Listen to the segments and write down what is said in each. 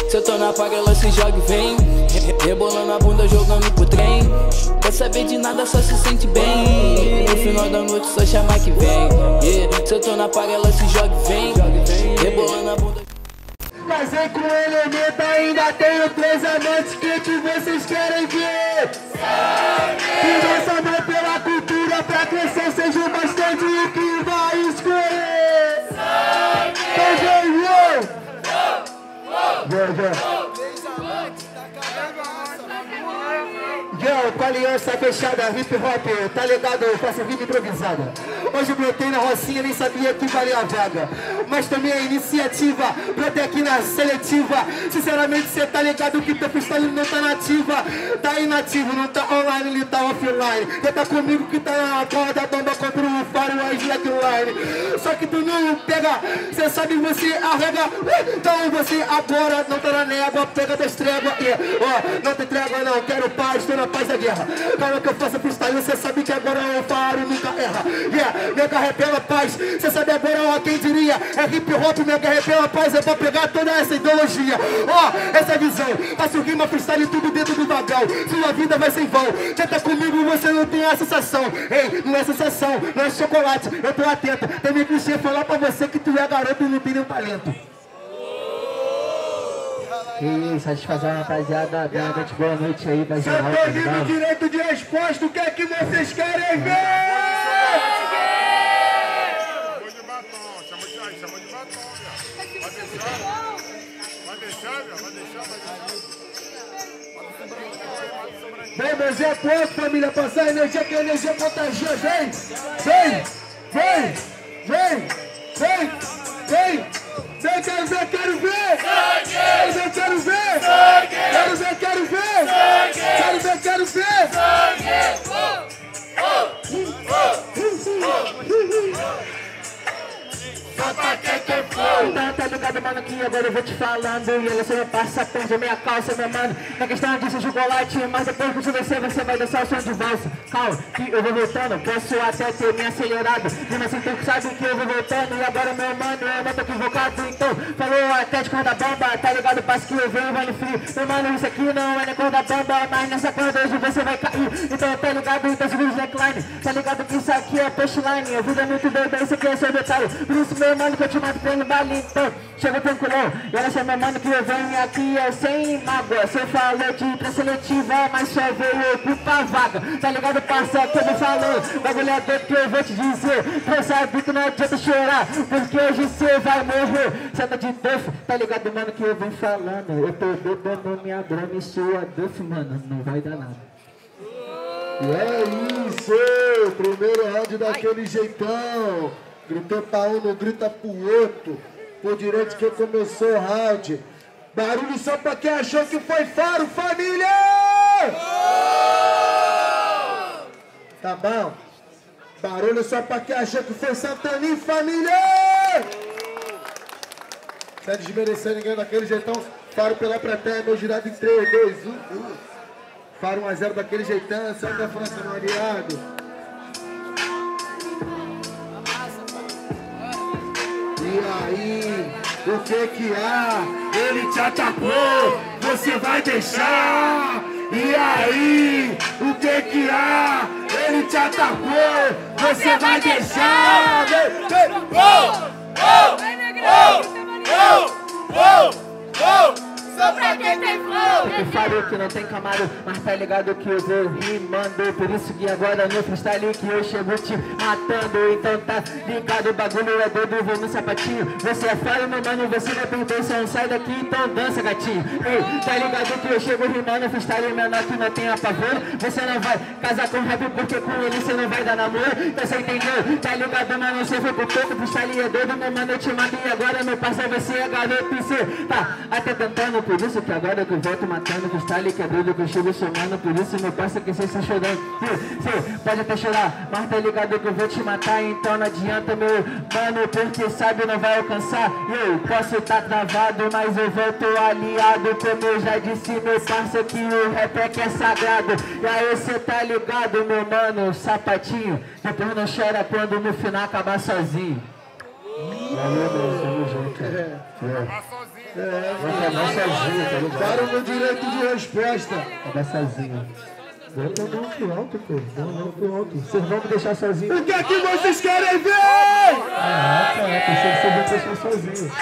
Se eu tô na paga, ela se joga e vem, rebolando a bunda, jogando pro trem. Quer saber de nada, só se sente bem. No final da noite, só chamar que vem. Se eu tô na paga, ela se joga e vem, rebolando a bunda. Casei com o elemento, ainda tenho 3 amantes. Que vocês querem ver? Que nossa mãe pela cultura, pra crescer seja bastante o que vai escolher. Yo, com a aliança fechada, hip hop, tá ligado? Eu faço vida improvisada. Hoje brotei na Rocinha, nem sabia que valia a vaga. Mas também a iniciativa, brotei aqui na seletiva. Sinceramente, cê tá ligado que teu freestyle não tá nativa. Tá inativo, não tá online, ele tá offline. Quem tá comigo que tá na corda, bomba contra o faro, a slackline. Só que tu não pega, cê sabe, você arrega. Então você agora não tá na négua, pega das tréguas. Não tem trégua não, quero paz, tô na paz da guerra. Calma que eu faço freestyle, cê sabe que agora o faro nunca erra. Mega rap pela paz, cê sabe agora, ó, quem diria? É hip hop, mega rap pela paz, é pra pegar toda essa ideologia. Essa visão, faço rima, freestyle, tudo dentro do vagão. Sua vida vai ser em vão, quem tá comigo você não tem a sensação. Ei, não é sensação, não é chocolate, eu tô atento. Tem meu clichê falar pra você que tu é garoto e não tem nenhum talento. E satisfação, rapaziada. Boa noite aí, vai geral. Você tá vindo direito de resposta, o que é que vocês querem ver? Chamou de batom, chamou de batom, vai deixar. Vem, mas é pouco, família, passar energia, que a energia contagia, vem! Quero ver! Quero ver! Tá ligado, mano, que agora eu vou te falando. E ela só passa, perde a minha calça, meu mano. Na questão disso, chocolate, mas depois que você vai dançar o som de valsa. Calma, que eu vou voltando, posso até ter me acelerado. Mas assim, tu sabe que eu vou voltando. E agora, meu mano, eu não tô equivocado. Então, falou até de corda bamba, tá ligado? Passo que eu venho, vai no frio. Meu mano, isso aqui não é nem corda bamba, mas nessa corda hoje você vai cair. Então, tá ligado? Então, segura o neckline. Tá ligado que isso aqui é punchline. A vida é muito doida, isso aqui é só detalhe. Por isso, meu mano, que eu te mato pelo baile. Então, chega tranquilão. E ela chama, mano, que eu venho aqui é sem mágoa. Você falou de pré-seletiva, mas só veio ocupar a vaga. Tá ligado, parça, que ele falou. Bagulho é doido que eu vou te dizer. Tu sabe que não adianta chorar, porque hoje você vai morrer. Cê tá de duff, tá ligado, mano, que eu venho falando. Eu tô bebendo minha brama e sua duff, mano, não vai dar nada. E é isso! Primeiro round daquele jeitão. Gritou pra um, não grita pro outro. Por direito que começou o round. Barulho só pra quem achou que foi faro, família! Tá bom? Barulho só pra quem achou que foi Santaninho, família! Tá desmerecendo ninguém daquele jeitão. Faro pela plateia, meu girado em 3, 2, 1. Faro 1 a 0 daquele jeitão. Sai da França no aliado. E aí, o que há? Ele te atacou, você vai deixar. E aí, o que há? Ele te atacou, você vai deixar. Só pra quem tem flow. Eu falei que não tem camaro, mas tá ligado que eu vou rimando. Por isso que agora no freestyle que eu chego te matando. Então tá ligado, o bagulho é doido, vou no sapatinho. Você é falho, meu mano, você não perdoa, só não sai daqui, então dança, gatinho. Ei, tá ligado que eu chego rimando, freestyle menor que não tem apavoro. Você não vai casar com rap porque com ele você não vai dar namoro. Então você entendeu? Tá ligado, mano, você foi pro topo, freestyle é doido, meu mano, eu te mato. E agora, meu parceiro, você é garoto e você tá até tentando. Por isso que agora que eu volto matando, freestyle que é doido, que eu chego somando. Por isso, meu parceiro, que você está chorando. Você pode até chorar, mas tá ligado que eu vou te matar. Então não adianta, meu mano, porque sabe não vai alcançar. Eu posso estar travado, mas eu volto aliado. Como eu já disse, meu parceiro, que o rap é que é sagrado. E aí você tá ligado, meu mano, sapatinho. Depois não chora quando no final acabar sozinho. Valeu, meu, tamo junto. Acabar sozinho. Vai acabar sozinho, tá ligado? Para o meu direito de resposta. Acabar sozinho. Bota a mão pro alto, pô. Bota a mão pro alto. Vocês vão me deixar sozinho. O que é que vocês querem ver? Ah, tá. Pensei que vocês vão me deixar sozinho.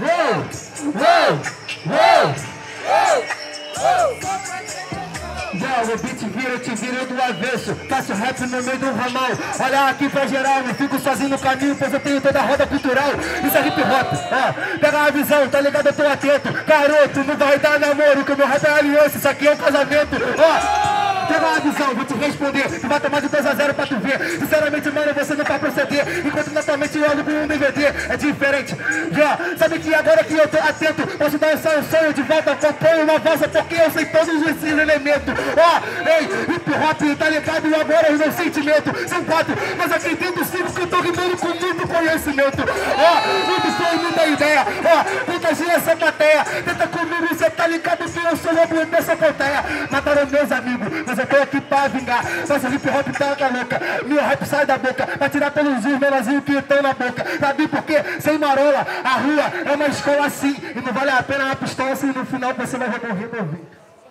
Já, o beat vira, eu te viro do avesso. Faço rap no meio do ramal. Olha aqui pra geral, não fico sozinho no caminho, pois eu tenho toda a roda cultural. Isso é hip hop, ó. Pega a visão, tá ligado? Eu tô atento. Garoto, não vai dar namoro, que o meu rap é aliança. Isso aqui é um casamento, ó. Pega a visão, vou te responder. Tu vai tomar de 2-0 pra tu ver. Sinceramente, mano, você não vai proceder. Enquanto na tua mente eu olho com um DVD. É diferente, já. Sabe que agora que eu tô atento, posso dar só um sonho de volta. Acompanho uma voz, porque eu sei todos esses elementos. Ó, ei, hip hop, tá ligado? E agora os meus sentimentos são 4, mas aqui dentro 5 que eu tô rimando com muito conhecimento. Ó, muito sonho, muita ideia. Ó, contagia essa plateia. Tenta comigo, você tá ligado que eu sou o homem dessa plateia. Mataram meus amigos, mas eu tô aqui pra vingar. Nossa hip hop tá louca, meu rap sai da boca pra tirar todos os menorzinhos que estão na boca. Sabe por quê? Sem marola, a rua é uma escola assim. E não vale a pena uma pistola se no final você vai morrer novinho.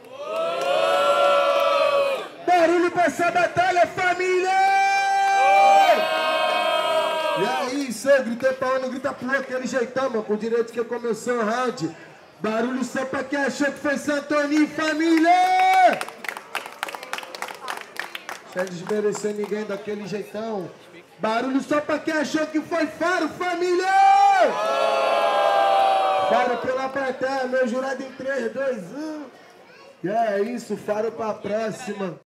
Barulho pra essa batalha, família! E aí, só gritei pra um, não grita pro outro, aquele jeitão, mano, com o direito que começou o round. Barulho só pra quem achou que foi Santoninho, família! Sem desmerecer ninguém daquele jeitão. Barulho só pra quem achou que foi Faro, família! Faro pela plateia, meu jurado em 3, 2, 1. E é isso, Faro pra próxima.